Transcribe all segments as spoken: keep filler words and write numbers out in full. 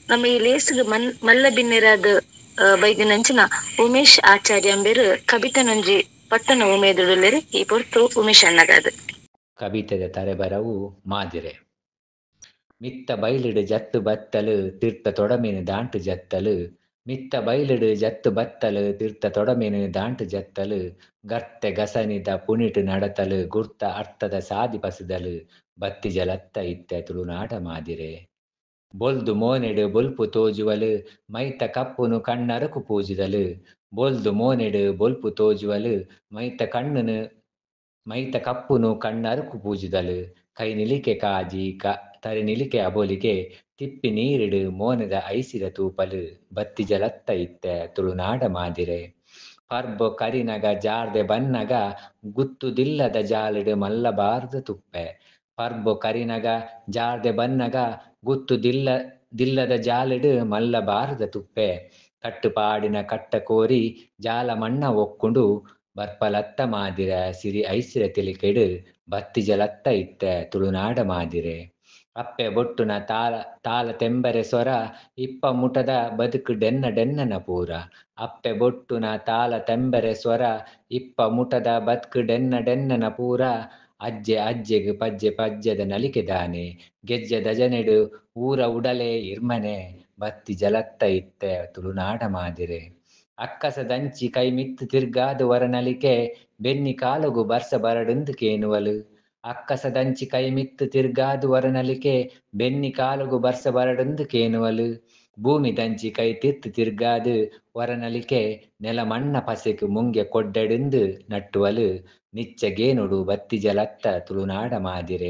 ನಮ್ಮ ಈ ಲೇಸ್ಗ್ ಮನ್ ಮಲ್ಲ ಬಿನ್ನೆರಾದ ಬೈದಿನಂಚಿನ ಉಮೇಶ್ ಆಚಾರ್ಯ ಅಂಬೇರು ಕವಿತೆ ನಂಜಿ ಪಟ್ಟಣ ಉಮೇದುಡುಲ್ಲೆರ್ ಈ ಪೊರ್ತು ಉಮೇಶ್ ಅಣ್ಣಗಾದ್ ಕವಿತೆದ ತರೆಬರವು ಮಾದಿರೆ. ಮಿತ್ತ ಬೈಲಿಡ್ ಜತ್ತು ಬತ್ತಲು ತಿರ್ತ ತೊಡಮಿನ ದಾಂಟು ಜತ್ತಲು ಮಿತ್ತ ಬೈಲಿಡ್ ಜತ್ತು ಬತ್ತಲು ತಿರ್ತ ತೊಡಮಿನ ದಾಂಟು ಜತ್ತಲು ಗರ್ತೆ ಗಸನಿದ ಪುಣಿಟ್ ನಡತಲು ಗುರ್ತ ಅರ್ಥದ ಸಾದಿ ಪಸದಲು ಬತ್ತಿ ಜಲತ್ತ ಇತ್ತೆ ತುಳುನಾಡ ಮಾದಿರೆ. ಬೊಲ್ದು ಮೋನೆಡು ಬೊಲ್ಪು ತೋಜುವಲು ಮೈತ ಕಪ್ಪುನು ಕಣ್ಣರಕು ಪೂಜಿದಲು ಬೊಲ್ದು ಮೋನೆಡು ಬೊಲ್ಪು ತೋಜುವಲು ಮೈತ ಕಣ್ಣುನು ಮೈತ ಕಪ್ಪುನು ಕಣ್ಣರಕು ಪೂಜಿದಲು ಕೈ ನಿಲಿಕೆ ಕಾಜಿ ಕ ತರಿ ನಿಲಿಕೆ ಅಬೋಲಿಗೆ ತಿಪ್ಪಿ ನೀರಿಡು ಮೋನದ ಐಸಿರ ತೂಪಲು ಬತ್ತಿ ಜಲತ್ತ ಇತ್ತೆ ತುಳುನಾಡ ಮಾದಿರೆ. ಪರ್ಬೊ ಕರಿನಗ ಜಾರ್ದೆ ಬನ್ನಗ ಗುತ್ತುದಿಲ್ಲದ ಜಾಲಿಡು ಮಲ್ಲಬಾರ್ದು ತುಪ್ಪೆ ಪರ್ಬೊ ಕರಿನಗ ಜಾರ್ದೆ ಬನ್ನಗ ಗುತ್ತುದಿಲ್ಲ ದಿಲ್ಲದ ಜಾಲಿಡು ಮಲ್ಲಬಾರದ ತುಪ್ಪೆ ಕಟ್ಟುಪಾಡಿನ ಕಟ್ಟ ಕೋರಿ ಜಾಲ ಮಣ್ಣ ಒಕ್ಕುಂಡು ಬರ್ಪಲತ್ತ ಮಾದಿರ ಸಿರಿ ಐಸಿರ ತೆಲಿಕೆಡು ಬತ್ತಿ ಜಲತ್ತ ಇತ್ತೆ ತುಳುನಾಡ ಮಾದಿರೆ. ಅಪ್ಪೆ ಬೊಟ್ಟುನ ತಾಲ ತಾಲ ತೆಂಬರೆ ಸೊರ ಇಪ್ಪ ಮುಟದ ಬದುಕು ಡೆನ್ನ ಡೆನ್ನನ ಪೂರ ಅಪ್ಪೆ ಬೊಟ್ಟುನ ತಾಲ ತೆಂಬರೆ ಸ್ವರ ಇಪ್ಪ ಮುಟದ ಬದುಕು ಡೆನ್ನ ಡೆನ್ನನ ಪೂರ ಅಜ್ಜೆ ಅಜ್ಜೆಗ್ ಪಜ್ಜೆ ಪಜ್ಜೆದ ನಲಿಕೆ ದಾನೆ ಗೆಜ್ಜೆ ದಜನೆಡು ಊರ ಉಡಲೆ ಇರ್ಮನೆ ಬತ್ತಿ ಜಲತ್ತ ಇತ್ತೆ ತುಳುನಾಡ ಮಾದಿರೆ. ಅಕ್ಕಸದಂಚಿ ಕೈ ಮಿತ್ತು ತಿರ್ಗಾದು ವರನಲಿಕೆ ಬೆನ್ನಿ ಕಾಲುಗು ಬರ್ಸ ಬರಡುಂದು ಕೇನುವಲು ಅಕ್ಕಸದಂಚಿ ಕೈ ಮಿತ್ತು ತಿರ್ಗಾದು ವರನಲಿಕೆ ಬೆನ್ನಿ ಕಾಲುಗು ಬರ್ಸ ಬರಡುಂದು ಕೇನುವಲು ಭೂಮಿ ದಂಚಿ ಕೈ ತಿರ್ತು ತಿರ್ಗಾದು ವರನಲಿಕೆ ನೆಲ ಮಣ್ಣ ಪಸೆಕು ಮುಂಗೆ ಕೊಡ್ಡೆಡುಂದು ನಟ್ಟುವಲು ನಿಚ್ಚ ಗೇನುಡು ಬತ್ತಿ ಜಲತ್ತ ತುಳುನಾಡ ಮಾದಿರೆ.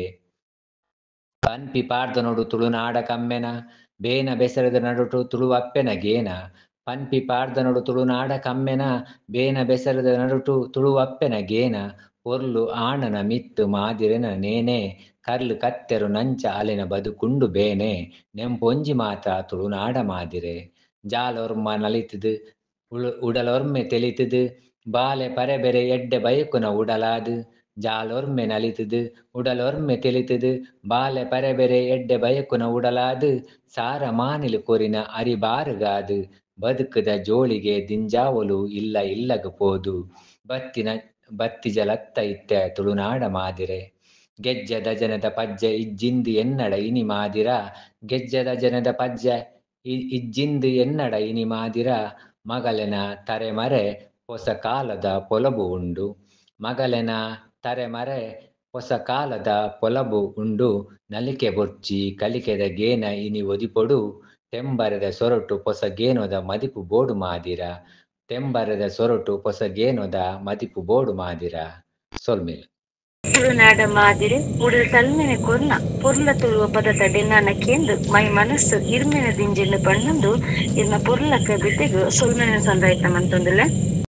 ಪನ್ಪಿ ಪಾಡ್ದನೊಡು ತುಳುನಾಡ ಕಮ್ಮೆನ ಬೇನ ಬೆಸರದ ನಡುಟು ತುಳುವಪ್ಪೆನ ಗೇನ ಪನ್ಪಿ ಪಾಡ್ದನೊಡು ತುಳುನಾಡ ಕಮ್ಮೆನ ಬೇನ ಬೆಸರದ ನಡುಟು ತುಳುವಪ್ಪೆನ ಗೇನ ಪೊರ್ಲು ಆಣನ ಮಿತ್ತು ಮಾದಿರೆನ ನೇನೆ ಕರ್ಲು ಕತ್ತೆರು ನಂಚ ಅಲೆನ ಬದುಕುಂಡು ಬೇನೆ ನೆಂಪೊಂಜಿ ಮಾತ ತುಳುನಾಡ ಮಾದಿರೆ. ಜಾಲೊರ್ಮ ನಲಿತುದು ಉಡಲೊರ್ಮೆ ತೆಲಿತುದು ಬಾಲೆ ಪರೆಬೆರೆ ಎಡ್ಡೆ ಬಯಕುನ ಉಡಲಾದು ಜಾಲೊರ್ಮೆ ನಲಿತುದು ಉಡಲೊರ್ಮೆ ತೆಲಿತುದು ಬಾಲೆ ಪರೆಬೆರೆ ಎಡ್ಡೆ ಬಯಕುನ ಉಡಲಾದು ಸಾರ ಮಾನಿಲು ಕೊರಿನ ಅರಿಬಾರುಗಾದು ಬದುಕುದ ಜೋಳಿಗೆ ದಿಂಜಾವೊಲು ಇಲ್ಲ ಇಲ್ಲಗ ಪೋದು ಬತ್ತಿನ ಬತ್ತಿ ಜಲತ್ತ ಇತ್ತೆ ತುಳುನಾಡ ಮಾದಿರೆ. ಗೆಜ್ಜೆ ದಜನದ ಪಜ್ಜೆ ಇಜ್ಜಿಂದು ಎನ್ನಡ ಇನಿ ಮಾದಿರ ಗೆಜ್ಜೆ ದಜನದ ಪಜ್ಜೆ ಇಜ್ಜಿಂದು ಎನ್ನಡ ಇನಿ ಮಾದಿರ ಮಗಲೆನ ತರೆಮರೆ ಹೊಸ ಕಾಲದ ಪೊಲಬು ಉಂಡು ಮಗಲೆನ ತರೆಮರೆ ಹೊಸ ಕಾಲದ ಪೊಲಬು ಉಂಡು ನಲಿಕೆ ಬೊರ್ಚಿ ಕಲಿಕೆದ ಗೇನ ಇನಿ ಒದಿಪೊಡು ತೆಂಬರೆದ ಸೊರಟು ಪೊಸ ಗೇನೊದ ಮದಿಪು ಬೋಡು ಮಾದಿರ ತೆಂಬರೆದ ಸೊರಟು ಪೊಸ ಗೇನೊದ ಮದಿಪು ಬೋಡು ಮಾದಿರ ಸೊಲ್ಮೆಲು. ತುಳುನಾಡ ಮಾದಿರೆ ಉಡಲ್ ತಲ್ಮೆನೆ ಕೊರ್ನ ಪೊರ್ಲ ತುಳುವ ಪದದ ಡೆನ್ನಾನ ಕೇಂದು ಮೈ ಮನಸ್ಸು ಇರ್ಮೆನ ದಿಂಜಿನ ಪಣ್ಣಂದು ಇರ್ನ ಪೊರ್ಲ ಕವಿತೆಗು ಸೊಲ್ಮೆನ ಸಂದಾಯಿತ ಮಂತೊಂದುಲ್ಲೆ.